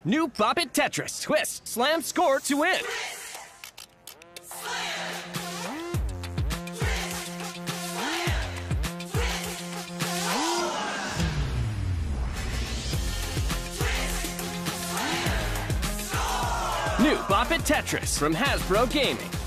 New Bop It Tetris. Twist, slam, score to win. New Bop It Tetris from Hasbro Gaming.